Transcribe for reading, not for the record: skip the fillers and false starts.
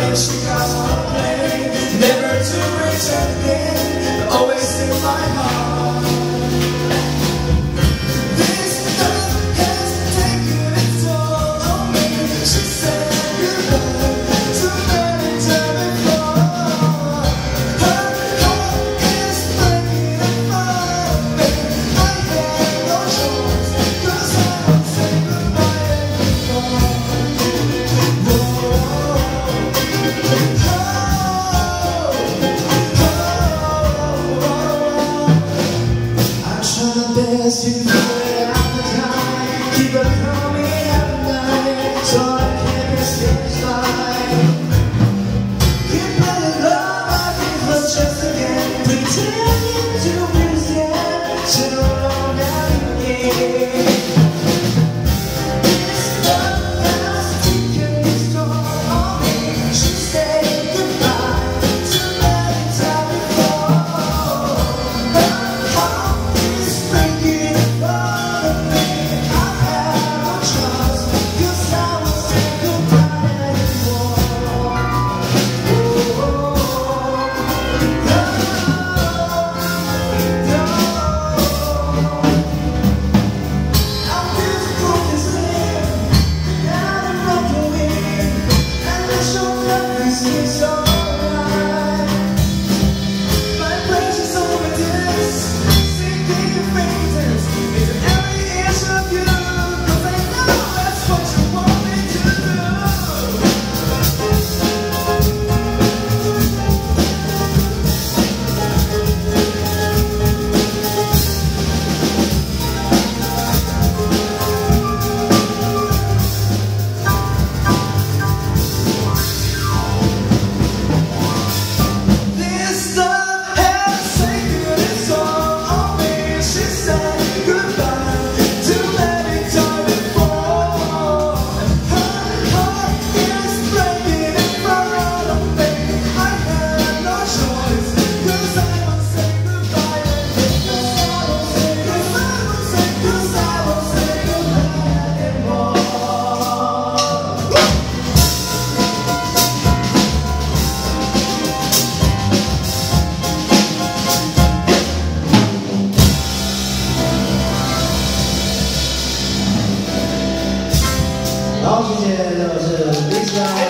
then she got on a plane, never to return again, but always in my heart. This love has taken its toll on me. She said goodbye too many times before. Her heart is breaking apart, baby. I had no choice, 'cause I won't say goodbye anymore. Best you put it out the time, keep it coming at night, so I can't be satisfied. Keep letting love I give us just again, pretending to be scared, sit alone down again. This love has taken its toll on me. She said goodbye too many times before. 好，谢谢，这是 Lisa。